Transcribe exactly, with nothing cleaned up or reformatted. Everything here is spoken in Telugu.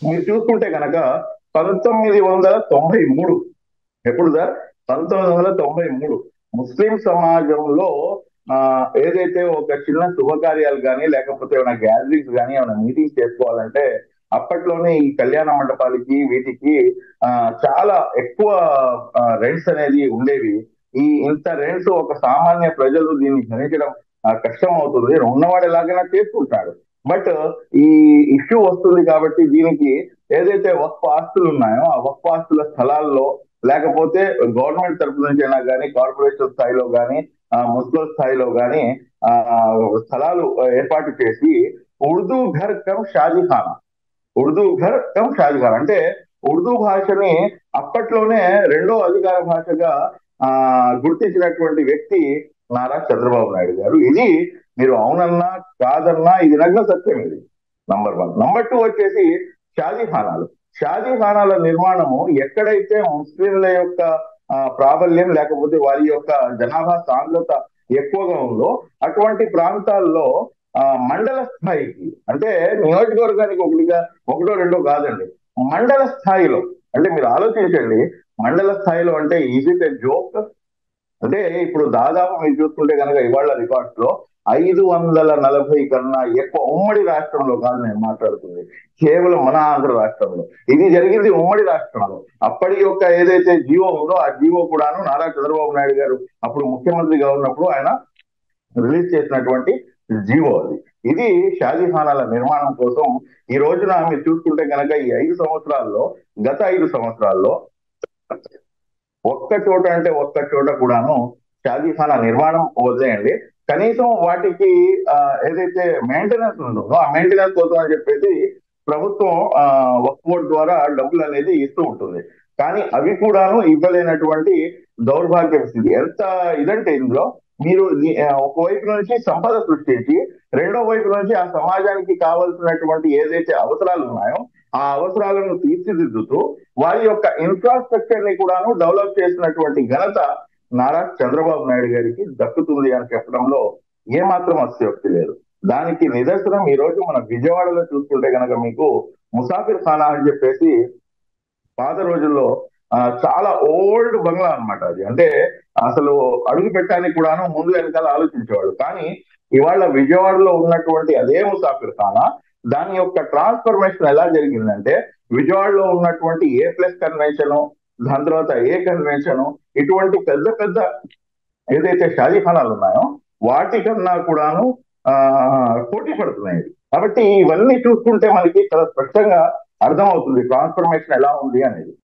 మీరు చూసుకుంటే కనుక పంతొమ్మిది వందల తొంభై మూడు ఎప్పుడు సార్ పంతొమ్మిది వందల తొంభై మూడు ముస్లిం సమాజంలో ఆ ఏదైతే ఒక చిన్న శుభకార్యాలు కానీ లేకపోతే ఏమైనా గ్యాదరింగ్స్ కానీ ఏమైనా మీటింగ్స్ చేసుకోవాలంటే అప్పట్లోనే ఈ కళ్యాణ మండపాలకి వీటికి ఆ చాలా ఎక్కువ రెంట్స్ అనేది ఉండేవి. ఈ ఇంత రెంట్స్ ఒక సామాన్య ప్రజలు దీన్ని భరించడం ఆ, కష్టం అవుతుంది. ఉన్నవాడు ఎలాగైనా చేసుకుంటాడు. బట్ ఈ ఇష్యూ వస్తుంది కాబట్టి దీనికి ఏదైతే వక్ఫ్ ఆస్తులు ఉన్నాయో ఆ వక్ఫ్ ఆస్తుల స్థలాల్లో లేకపోతే గవర్నమెంట్ తరపు నుంచి అయినా కానీ కార్పొరేషన్ స్థాయిలో కానీ మున్సిపల్ స్థాయిలో కానీ ఆ స్థలాలు ఏర్పాటు చేసి ఉర్దూ ఘర్ కమ్ షాజీఖానా, ఉర్దూ ఘర్ కమ్ షాజీఖానా అంటే ఉర్దూ భాషని అప్పట్లోనే రెండో అధికార భాషగా ఆ గుర్తించినటువంటి వ్యక్తి నారా చంద్రబాబు నాయుడు గారు. ఇది మీరు అవునన్నా కాదన్నా ఇది నగ్న సత్యం. ఇది నంబర్ వన్. నంబర్ టూ వచ్చేసి షాజీఖానాలు. షాజీఖానాల నిర్మాణము ఎక్కడైతే ముస్లింల యొక్క ఆ, ప్రాబల్యం లేకపోతే వారి యొక్క జనాభా సాంద్రత ఎక్కువగా ఉందో అటువంటి ప్రాంతాల్లో ఆ మండల స్థాయికి అంటే నియోజకవర్గానికి ఒకటిగా ఒకటో రెండో కాదండి, మండల స్థాయిలో అంటే మీరు ఆలోచించండి. మండల స్థాయిలో అంటే ఈజ్ ఇట్ ఎ జోక్? అంటే ఇప్పుడు దాదాపు మీరు చూసుకుంటే కనుక ఇవాళ రికార్డ్స్ లో ఐదు వందల నలభై కన్నా ఎక్కువ ఉమ్మడి రాష్ట్రంలో కాదు నేను మాట్లాడుతుంది, కేవలం మన ఆంధ్ర రాష్ట్రంలో. ఇది జరిగింది ఉమ్మడి రాష్ట్రంలో. అప్పటి యొక్క ఏదైతే జీవో ఉందో ఆ జీవో కూడాను నారా చంద్రబాబు నాయుడు గారు అప్పుడు ముఖ్యమంత్రిగా ఉన్నప్పుడు ఆయన రిలీజ్ చేసినటువంటి జీవో అది. ఇది షాజీఖానాల నిర్మాణం కోసం ఈ రోజున మీరు చూసుకుంటే కనుక ఈ ఐదు సంవత్సరాల్లో గత ఐదు సంవత్సరాల్లో ఒక్క చోట అంటే ఒక్క చోట కూడాను షాజీఖానా నిర్మాణం వదిలేయండి, కనీసం వాటికి ఆ, ఏదైతే మెయింటెనెన్స్ ఉందో ఆ మెయింటెనెన్స్ కోసం అని చెప్పేసి ప్రభుత్వం ఆ వక్ఫ్ బోర్డ్ ద్వారా డబ్బులు అనేది ఇస్తూ ఉంటుంది. కానీ అవి కూడాను ఇవ్వలేనటువంటి దౌర్భాగ్య స్థితి. ఎంత ఇదంటే ఇందులో మీరు ఈ- ఆ, ఒకవైపు నుంచి సంపద సృష్టించి రెండో వైపు నుంచి ఆ సమాజానికి కావలసినటువంటి ఏదైతే అవసరాలు ఉన్నాయో ఆ అవసరాలను తీర్చిదిద్దుతూ వారి యొక్క ఇన్ఫ్రాస్ట్రక్చర్ ని కూడాను డెవలప్ చేసినటువంటి ఘనత నారా చంద్రబాబు నాయుడు గారికి దక్కుతుంది అని చెప్పడంలో ఏమాత్రం అతిశయోక్తి లేదు. దానికి నిదర్శనం ఈ రోజు మన విజయవాడలో చూసుకుంటే కనుక మీకు ముసాఫిర్ ఖానా అని చెప్పేసి పాత రోజుల్లో ఆ, చాలా ఓల్డ్ బంగ్లా అన్నమాట అది. అంటే అసలు అడుగు పెట్టడానికి కూడాను ముందు వెనకాల ఆలోచించేవాడు. కానీ ఇవాళ విజయవాడలో ఉన్నటువంటి అదే ముసాఫిర్ ఖానా దాని యొక్క ట్రాన్స్ఫర్మేషన్ ఎలా జరిగిందంటే విజయవాడలో ఉన్నటువంటి ఏ ప్లస్ కన్వెన్షన్, దాని తర్వాత ఏ కన్వెన్షన్, ఇటువంటి పెద్ద పెద్ద ఏదైతే షాజీఖానాలు ఉన్నాయో వాటికన్నా కూడాను ఆ పోటీ పడుతున్నాయి. కాబట్టి ఇవన్నీ చూసుకుంటే మనకి చాలా స్పష్టంగా అర్థమవుతుంది ట్రాన్స్ఫర్మేషన్ ఎలా ఉంది అనేది.